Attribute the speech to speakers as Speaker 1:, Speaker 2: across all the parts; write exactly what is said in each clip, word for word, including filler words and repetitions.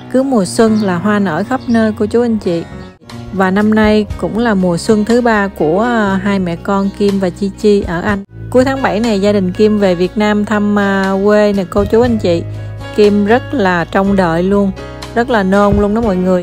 Speaker 1: Cứ mùa xuân là hoa nở khắp nơi cô chú anh chị. Và năm nay cũng là mùa xuân thứ ba của hai mẹ con Kim và Chi Chi ở Anh. Cuối tháng bảy này gia đình Kim về Việt Nam thăm quê nè cô chú anh chị. Kim rất là trông đợi luôn, rất là nôn luôn đó mọi người.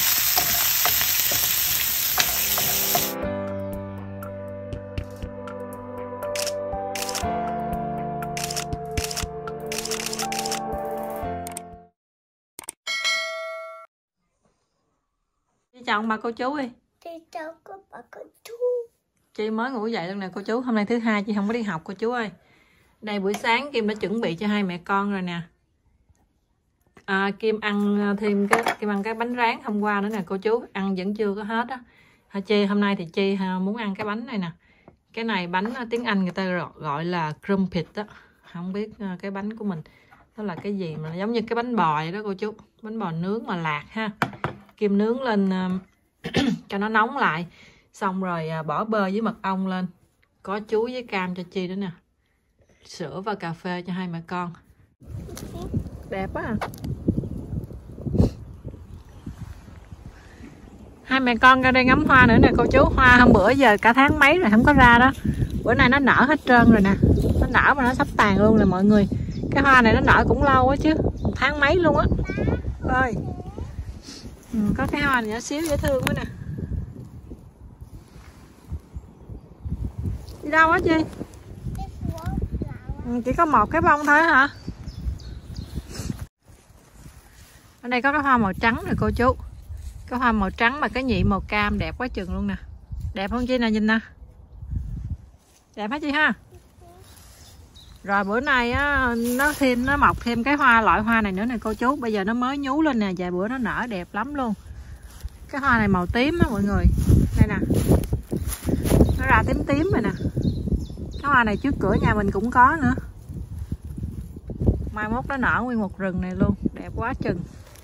Speaker 1: Chị chào ông bà cô chú đi.
Speaker 2: Chị chào các bà cô chú.
Speaker 1: Chị mới ngủ dậy luôn nè cô chú. Hôm nay thứ hai chị không có đi học cô chú ơi. Đây buổi sáng Kim đã chuẩn bị cho hai mẹ con rồi nè. À, Kim ăn thêm cái Kim ăn cái bánh rán hôm qua nữa nè cô chú. Ăn vẫn chưa có hết á. Chi hôm nay thì Chi muốn ăn cái bánh này nè. Cái này bánh tiếng Anh người ta gọi là crumpet đó. Không biết cái bánh của mình đó là cái gì mà giống như cái bánh bò vậy đó cô chú. Bánh bò nướng mà lạc ha. Kim nướng lên cho nó nóng lại, xong rồi bỏ bơ với mật ong lên, có chuối với cam cho Chi nữa nè, sữa và cà phê cho hai mẹ con. Đẹp quá à. Hai mẹ con ra đây ngắm hoa nữa nè cô chú. Hoa hôm bữa giờ cả tháng mấy rồi không có ra đó, bữa nay nó nở hết trơn rồi nè. Nó nở mà nó sắp tàn luôn nè mọi người. Cái hoa này nó nở cũng lâu á chứ, một tháng mấy luôn á. Ơi ừ, có cái hoa này nhỏ xíu dễ thương quá nè. Đi đâu á Chi? Ừ, chỉ có một cái bông thôi hả? Ở đây có cái hoa màu trắng nè cô chú. Cái hoa màu trắng mà cái nhị màu cam đẹp quá chừng luôn nè. Đẹp không Chi nè, nhìn nè. Đẹp hả Chi ha? Rồi bữa nay á, nó thêm nó mọc thêm cái hoa loại hoa này nữa nè cô chú. Bây giờ nó mới nhú lên nè, vài bữa nó nở đẹp lắm luôn. Cái hoa này màu tím á mọi người. Đây nè. Nó ra tím tím rồi nè. Cái hoa này trước cửa nhà mình cũng có nữa. Mai mốt nó nở nguyên một rừng này luôn, đẹp quá chừng.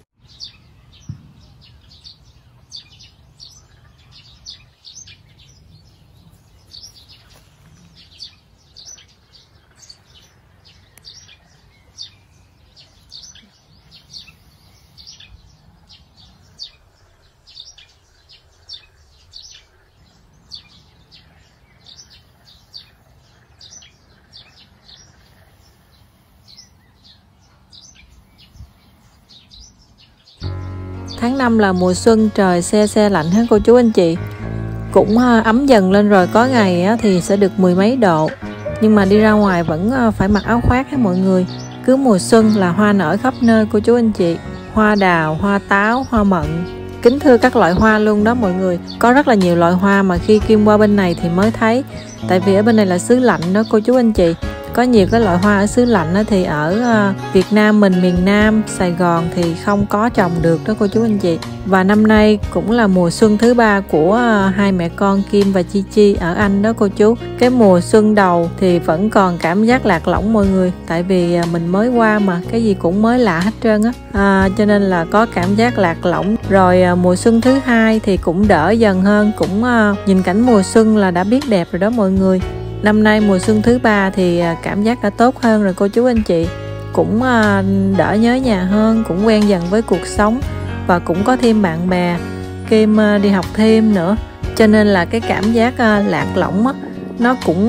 Speaker 1: Tháng năm là mùa xuân, trời se se lạnh hết cô chú anh chị. Cũng ấm dần lên rồi, có ngày thì sẽ được mười mấy độ. Nhưng mà đi ra ngoài vẫn phải mặc áo khoác hết mọi người. Cứ mùa xuân là hoa nở khắp nơi cô chú anh chị. Hoa đào, hoa táo, hoa mận. Kính thưa các loại hoa luôn đó mọi người. Có rất là nhiều loại hoa mà khi Kim qua bên này thì mới thấy. Tại vì ở bên này là xứ lạnh đó cô chú anh chị. Có nhiều cái loại hoa ở xứ lạnh đó, thì ở Việt Nam mình, miền Nam, Sài Gòn thì không có trồng được đó cô chú anh chị. Và năm nay cũng là mùa xuân thứ ba của hai mẹ con Kim và Chi Chi ở Anh đó cô chú. Cái mùa xuân đầu thì vẫn còn cảm giác lạc lõng mọi người. Tại vì mình mới qua mà cái gì cũng mới lạ hết trơn á. À, cho nên là có cảm giác lạc lõng. Rồi mùa xuân thứ hai thì cũng đỡ dần hơn. Cũng nhìn cảnh mùa xuân là đã biết đẹp rồi đó mọi người. Năm nay mùa xuân thứ ba thì cảm giác đã tốt hơn rồi cô chú anh chị. Cũng đỡ nhớ nhà hơn, cũng quen dần với cuộc sống. Và cũng có thêm bạn bè, Kim đi học thêm nữa. Cho nên là cái cảm giác lạc lõng á, nó cũng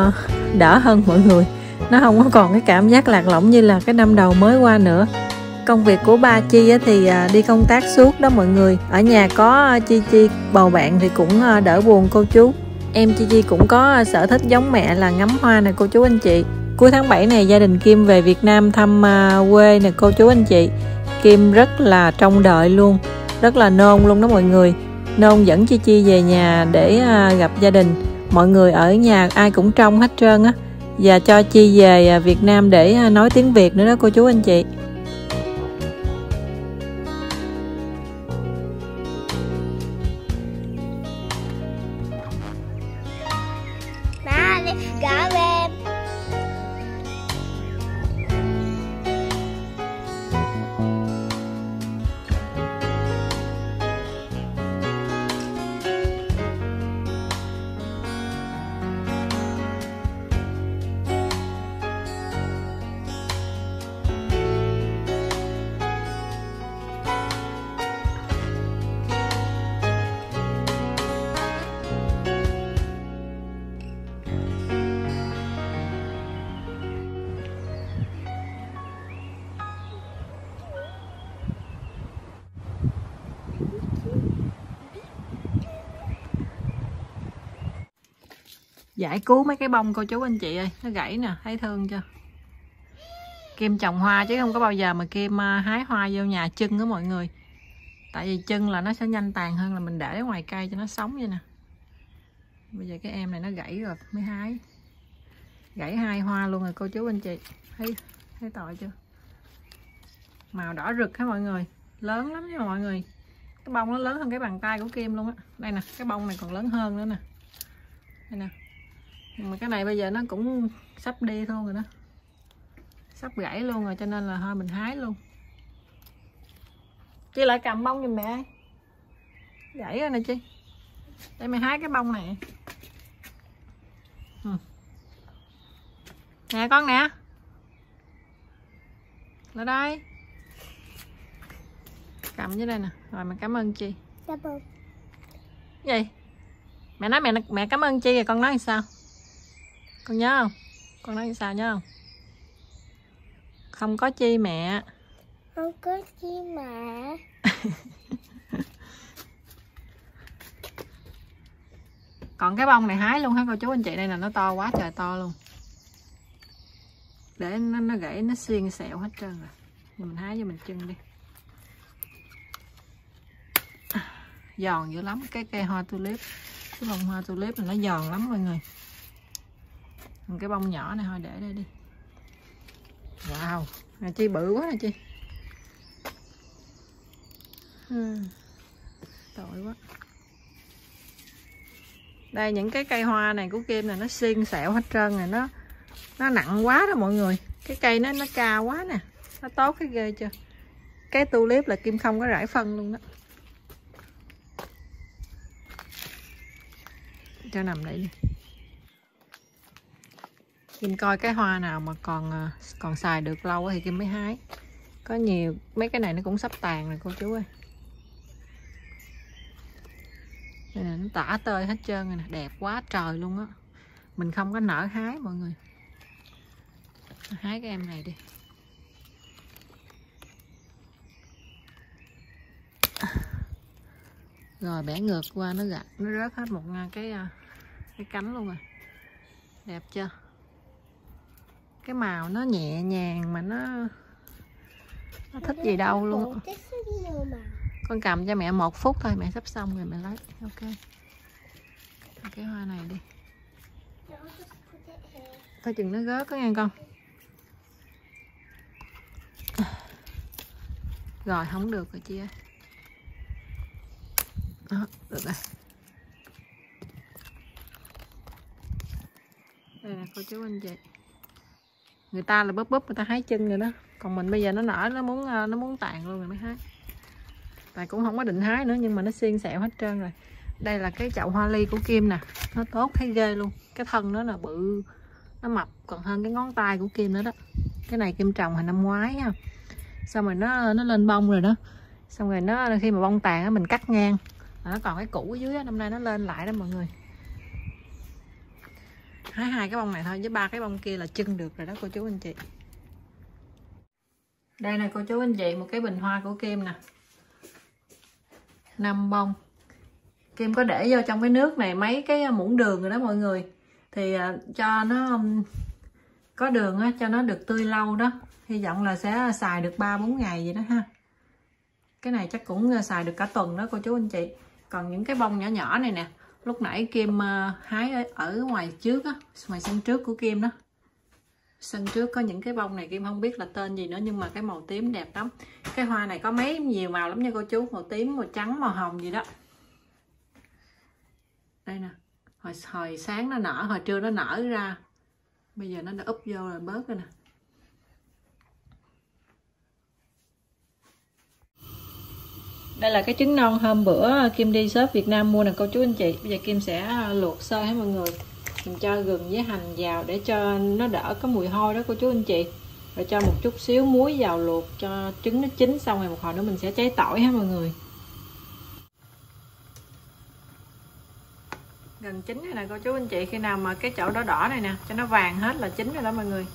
Speaker 1: đỡ hơn mọi người. Nó không có còn cái cảm giác lạc lõng như là cái năm đầu mới qua nữa. Công việc của ba Chi thì đi công tác suốt đó mọi người. Ở nhà có Chi Chi bầu bạn thì cũng đỡ buồn cô chú. Em Chi Chi cũng có sở thích giống mẹ là ngắm hoa nè cô chú anh chị. Cuối tháng bảy này gia đình Kim về Việt Nam thăm quê nè cô chú anh chị. Kim rất là trông đợi luôn, rất là nôn luôn đó mọi người. Nôn dẫn Chi Chi về nhà để gặp gia đình. Mọi người ở nhà ai cũng trông hết trơn á. Và cho Chi về Việt Nam để nói tiếng Việt nữa đó cô chú anh chị.
Speaker 2: Cảm em.
Speaker 1: Giải cứu mấy cái bông cô chú anh chị ơi, nó gãy nè, thấy thương chưa? Kim trồng hoa chứ không có bao giờ mà Kim hái hoa vô nhà chưng đó mọi người. Tại vì chưng là nó sẽ nhanh tàn hơn là mình để ở ngoài cây cho nó sống vậy nè. Bây giờ cái em này nó gãy rồi mới hái. Gãy hai hoa luôn rồi cô chú anh chị. Thấy thấy tội chưa? Màu đỏ rực hả mọi người. Lớn lắm nha mọi người. Cái bông nó lớn hơn cái bàn tay của Kim luôn á. Đây nè, cái bông này còn lớn hơn nữa nè. Đây nè. Nhưng mà cái này bây giờ nó cũng sắp đi thôi rồi đó. Sắp gãy luôn rồi cho nên là thôi mình hái luôn. Chị lại cầm bông giùm mẹ. Gãy rồi nè Chi. Để mẹ hái cái bông này. Ừ. Nè con nè. Lại đây. Cầm dưới đây nè. Rồi mẹ cảm ơn Chi.
Speaker 2: Dạ vâng.
Speaker 1: Gì? Mẹ nói mẹ mẹ cảm ơn Chi rồi con nói làm sao? Con nhớ không? Con nói làm sao nhớ không? Không có Chi mẹ.
Speaker 2: Không có chi mà.
Speaker 1: Còn cái bông này hái luôn hả cô chú anh chị? Đây là nó to quá trời to luôn. Để nó, nó gãy nó xiên xẹo hết trơn rồi. Mình hái cho mình chưng đi. Giòn dữ lắm. Cái cây hoa tulip, cái bông hoa tulip này nó giòn lắm mọi người. Còn cái bông nhỏ này thôi để đây đi. Wow, nè Chi bự quá nè Chi. Ừ. Tội quá. Đây những cái cây hoa này của Kim này nó xiên xẹo hết trơn rồi, nó nó nặng quá đó mọi người. Cái cây nó nó cao quá nè, nó tốt cái ghê chưa. Cái tulip là Kim không có rải phân luôn đó. Cho nằm đây đi. Kim coi cái hoa nào mà còn còn xài được lâu thì Kim mới hái. Có nhiều mấy cái này nó cũng sắp tàn rồi cô chú ơi. Đây nè, nó tả tơi hết trơn rồi nè, đẹp quá trời luôn á. Mình không có nỡ hái mọi người. Hái cái em này đi. Rồi bẻ ngược qua nó gạt, nó rớt hết một cái cái cánh luôn rồi. Đẹp chưa? Cái màu nó nhẹ nhàng mà nó nó thích gì đâu luôn. Con cầm cho mẹ một phút thôi, mẹ sắp xong rồi mẹ lấy. Ok. Cái hoa này đi. Coi chừng nó rớt có nghe con. Rồi không được rồi chị ơi. Đó, được rồi. Đây nè cô chú anh chị. Người ta là bóp bóp người ta hái chân rồi đó. Còn mình bây giờ nó nở, nó muốn nó muốn tàn luôn rồi mới hái. Tại cũng không có định hái nữa nhưng mà nó xiên xẹo hết trơn rồi. Đây là cái chậu hoa ly của Kim nè. Nó tốt thấy ghê luôn. Cái thân nó là bự, nó mập còn hơn cái ngón tay của Kim nữa đó. Cái này Kim trồng hồi năm ngoái ha. Xong rồi nó nó lên bông rồi đó. Xong rồi nó khi mà bông tàn á mình cắt ngang. Nó còn cái cũ ở dưới đó, năm nay nó lên lại đó mọi người. Hái hai cái bông này thôi, với ba cái bông kia là chưng được rồi đó cô chú anh chị. Đây nè cô chú anh chị, một cái bình hoa của Kim nè. Năm bông. Kim có để vô trong cái nước này mấy cái muỗng đường rồi đó mọi người. Thì cho nó có đường á, cho nó được tươi lâu đó. Hy vọng là sẽ xài được ba bốn ngày vậy đó ha. Cái này chắc cũng xài được cả tuần đó cô chú anh chị. Còn những cái bông nhỏ nhỏ này nè, lúc nãy Kim hái ở ngoài trước á, ngoài sân trước của Kim đó. Sân trước có những cái bông này Kim không biết là tên gì nữa, nhưng mà cái màu tím đẹp lắm. Cái hoa này có mấy nhiều màu lắm nha cô chú, màu tím, màu trắng, màu hồng gì đó. Đây nè, hồi, hồi sáng nó nở, hồi trưa nó nở ra, bây giờ nó đã úp vô rồi bớt rồi nè. Đây là cái trứng non hôm bữa Kim đi shop Việt Nam mua nè cô chú anh chị. Bây giờ Kim sẽ luộc sơ hết mọi người. Mình cho gừng với hành vào để cho nó đỡ có mùi hôi đó cô chú anh chị. Rồi cho một chút xíu muối vào luộc cho trứng nó chín, xong rồi một hồi nữa mình sẽ cháy tỏi ha mọi người. Gần chín rồi nè cô chú anh chị, khi nào mà cái chỗ đỏ đỏ này nè cho nó vàng hết là chín rồi đó mọi người.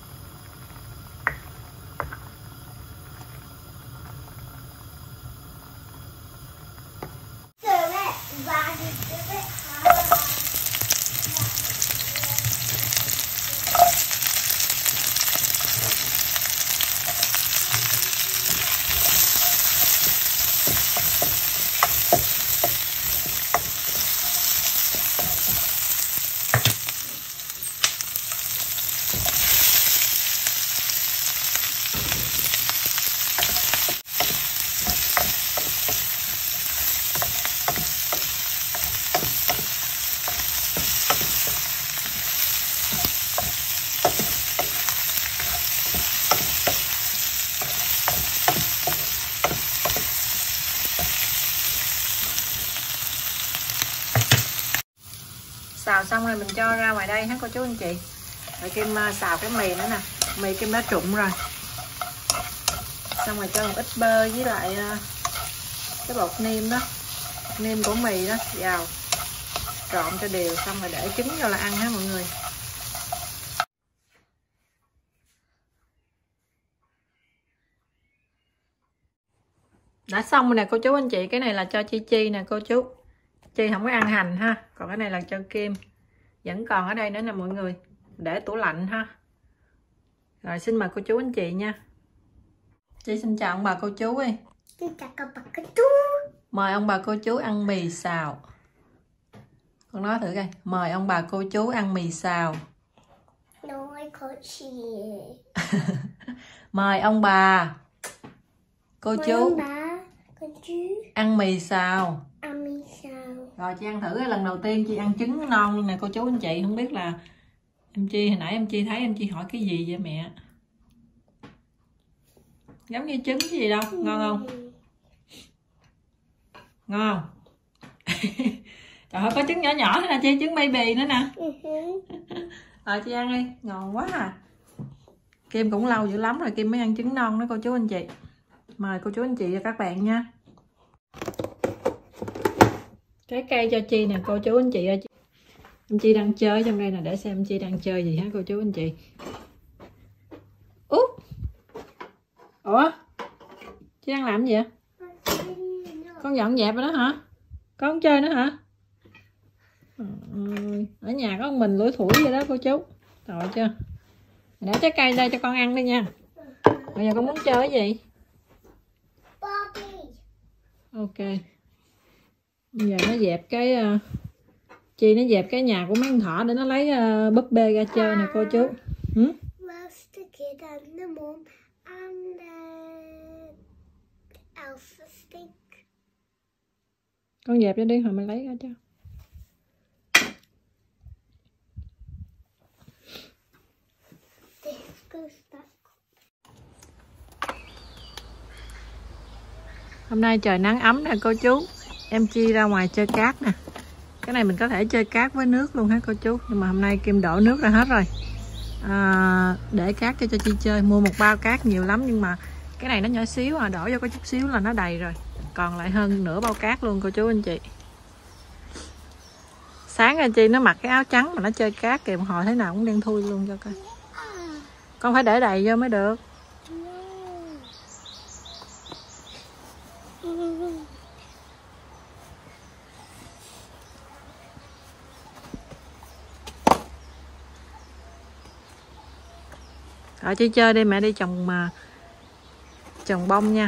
Speaker 1: xào xong rồi mình cho ra ngoài đây ha cô chú anh chị. Rồi Kim xào cái mì nữa nè, mì Kim đã trụng rồi. Xong rồi cho một ít bơ với lại cái bột nêm đó, nêm của mì đó vào, trộn cho đều xong rồi để trứng vô là ăn ha mọi người. Đã xong rồi nè cô chú anh chị, cái này là cho Chi Chi nè cô chú. Chi không có ăn hành ha, còn cái này là cho Kim. Vẫn còn ở đây nữa nè mọi người, để tủ lạnh ha. Rồi xin mời cô chú anh chị nha. Chi xin chào ông bà cô chú đi.
Speaker 2: Xin chào các bà cô chú.
Speaker 1: Mời ông bà cô chú ăn mì xào. Con nói thử coi, mời ông bà cô chú ăn mì xào.
Speaker 2: Nói khó chịu.
Speaker 1: Mời ông bà cô
Speaker 2: Mời
Speaker 1: chú
Speaker 2: ông bà cô chú
Speaker 1: ăn mì xào.
Speaker 2: ăn mì xào.
Speaker 1: Rồi Chi ăn thử, lần đầu tiên Chi ăn trứng non luôn nè cô chú anh chị. Không biết là em Chi hồi nãy em Chi thấy em Chi hỏi cái gì vậy mẹ? Giống như trứng cái gì đâu, ngon không? Ngon không? Trời ơi, có trứng nhỏ nhỏ nữa nè Chi, trứng baby nữa nè. Rồi Chi ăn đi, ngon quá à. Kim cũng lâu dữ lắm rồi Kim mới ăn trứng non đó cô chú anh chị. Mời cô chú anh chị và các bạn nha. Trái cây cho Chi nè cô chú anh chị ơi. Em Chi đang chơi trong đây nè, để xem em Chi đang chơi gì hả cô chú anh chị. Út. Ủa? Chi đang làm gì vậy? Con dọn dẹp rồi đó hả? Con không chơi nữa hả? Ở nhà có mình lủi thủi vậy đó cô chú. Rồi chưa? Để trái cây đây cho con ăn đi nha. Bây giờ con muốn chơi cái gì? Ok. Bây giờ nó dẹp cái uh, Chi nó dẹp cái nhà của mấy con thỏ để nó lấy uh, búp bê ra chơi nè cô chú. Ừ? Con dẹp cho đi rồi mình lấy ra cho. Hôm nay trời nắng ấm nè cô chú. Em Chi ra ngoài chơi cát nè. Cái này mình có thể chơi cát với nước luôn hả cô chú. Nhưng mà hôm nay Kim đổ nước ra hết rồi. À, để cát cho cho Chi chơi. Mua một bao cát nhiều lắm nhưng mà cái này nó nhỏ xíu à, đổ vô có chút xíu là nó đầy rồi. Còn lại hơn nửa bao cát luôn cô chú anh chị. Sáng ra Chi nó mặc cái áo trắng mà nó chơi cát kìa, một hồi thế nào cũng đen thui luôn cho coi. Con phải để đầy vô mới được. Rồi Chi chơi đi, mẹ đi trồng mà trồng bông nha.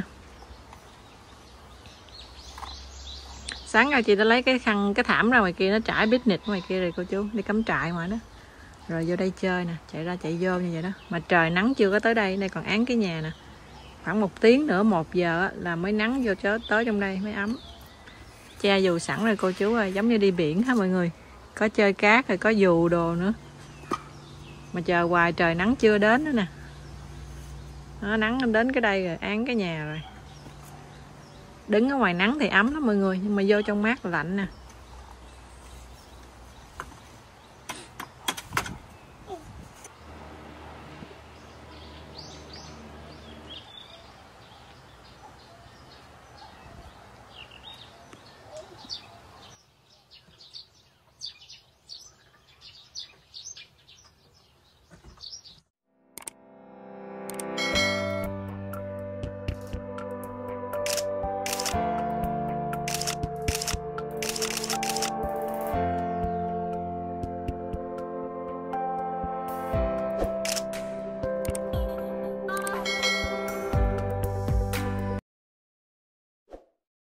Speaker 1: Sáng ra chị đã lấy cái khăn cái thảm ra ngoài kia, nó trải picnic ngoài kia rồi cô chú, đi cắm trại ngoài đó. Rồi vô đây chơi nè, chạy ra chạy vô như vậy đó. Mà trời nắng chưa có tới đây, đây còn án cái nhà nè. Khoảng một tiếng nữa, một giờ là mới nắng vô chớ tới trong đây mới ấm. Che dù sẵn rồi cô chú ơi, giống như đi biển ha mọi người. Có chơi cát rồi có dù đồ nữa. Mà chờ hoài trời nắng chưa đến nữa nè. Đó, nắng đến cái đây rồi, án cái nhà rồi. Đứng ở ngoài nắng thì ấm lắm mọi người, nhưng mà vô trong mát là lạnh nè.